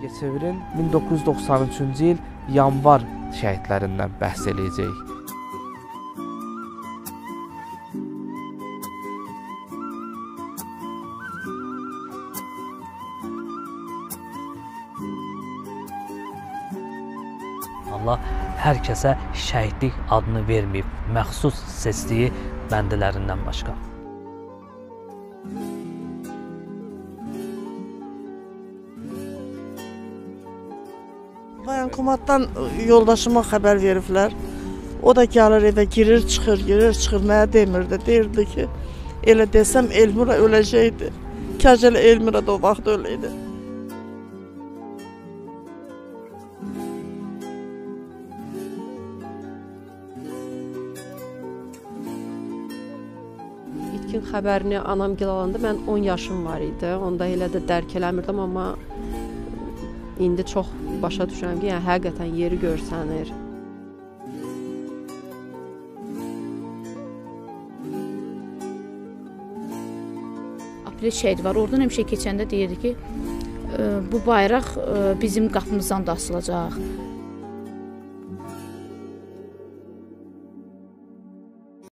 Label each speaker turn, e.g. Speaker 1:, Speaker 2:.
Speaker 1: Mingəçevirin 1993-cü il yanvar şəhidlərindən bəhs edəcəyik.
Speaker 2: Allah hər kəsə şəhidlik adını verməyib, məxsus seçdiyi bəndələrindən başqa.
Speaker 3: Bayankomatdan yoldaşıma xəbər veriblər. O da gəlir evə, girir, çıxır. Mənə demirdi. Deyirdi ki, elə desəm Elmira öləcəkdi. Kaç elə Elmira da o vaxt öləydi.
Speaker 4: İlkin xəbərini anam gil alanda mən 10 yaşım var idi. Onda elə də dərk eləmirdim, amma indi çox başa düşürəm ki, yəni həqiqətən yeri görsənir.
Speaker 5: Aprel şəhid var. Oradan həmişə keçəndə deyirdi ki, bu bayraq bizim qapımızdan da asılacaq.